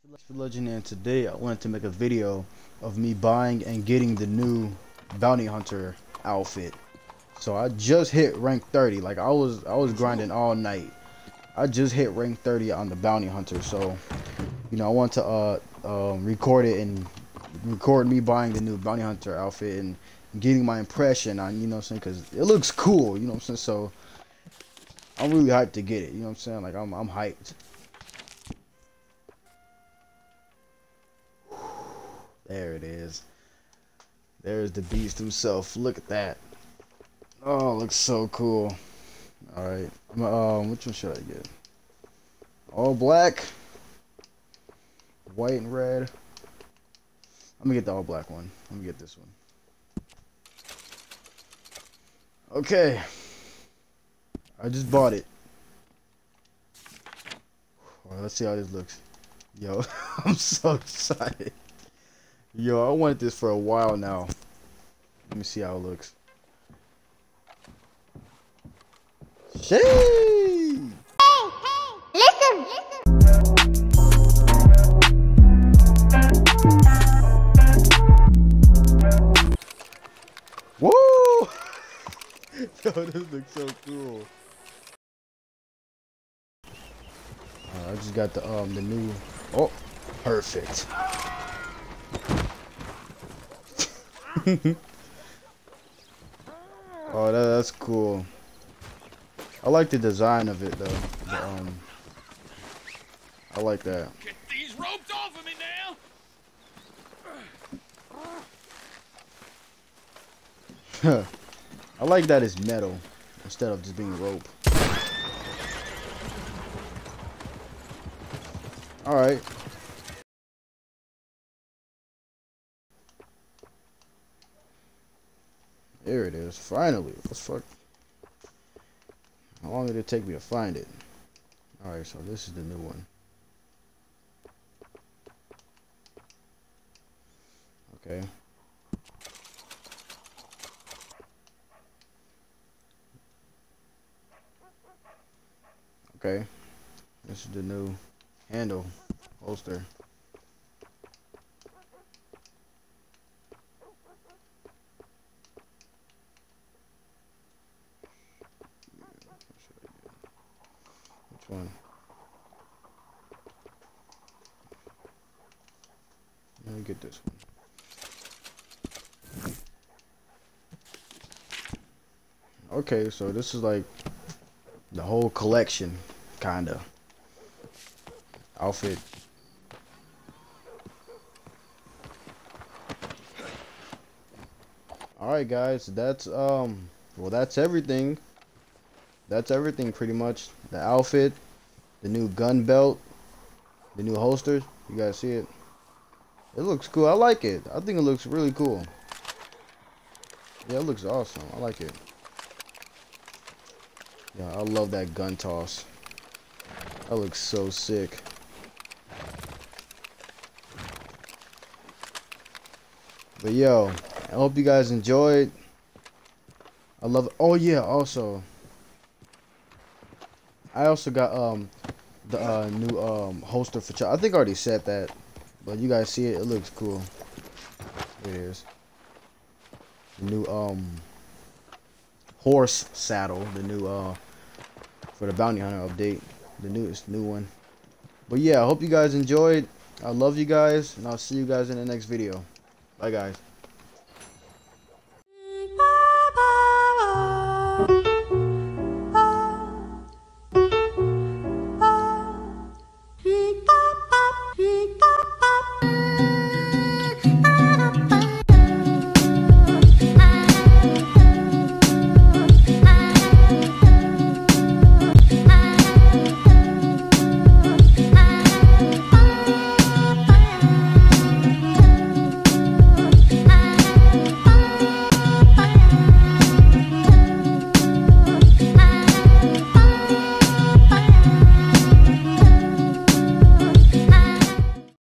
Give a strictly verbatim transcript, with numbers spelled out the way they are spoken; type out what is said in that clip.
XpertLegend, and today I wanted to make a video of me buying and getting the new bounty hunter outfit. So I just hit rank thirty. Like I was I was grinding all night. I just hit rank thirty on the bounty hunter. So you know I want to uh um, record it and record me buying the new bounty hunter outfit and getting my impression on, you know what I'm saying, because it looks cool, you know what I'm saying. So I'm really hyped to get it, you know what I'm saying. Like I'm I'm hyped. There it is. There's the beast himself. Look at that. Oh, looks so cool. Alright. Um, which one should I get? All black. White and red. I'm gonna get the all black one. Let me get this one. Okay. I just bought it. Alright, let's see how this looks. Yo, I'm so excited. Yo, I wanted this for a while now. Let me see how it looks. Shee! Hey, hey, listen, listen. Woo! Yo, this looks so cool. Uh, I just got the um the new. Oh, perfect. Oh, that, that's cool. I like the design of it though. The, um, I like that. Get these ropes off of me now! I like that it's metal instead of just being rope. All right. There it is. Finally. What the fuck? How long did it take me to find it? Alright, so this is the new one. Okay. Okay. This is the new handle holster. One. Let me get this one. Okay, so this is like the whole collection, kinda outfit. All right, guys, that's um, well, that's everything. That's everything pretty much. The outfit, the new gun belt, the new holsters. You guys see it? It looks cool. I like it. I think it looks really cool. Yeah, it looks awesome. I like it. Yeah, I love that gun toss. That looks so sick. But yo, I hope you guys enjoyed. I love it. Oh yeah, also I also got um the uh, new um holster for child. I think I already said that, but you guys see it. It looks cool. There it is. The new um horse saddle. The new uh for the bounty hunter update. The newest new one. But yeah, I hope you guys enjoyed. I love you guys, and I'll see you guys in the next video. Bye guys.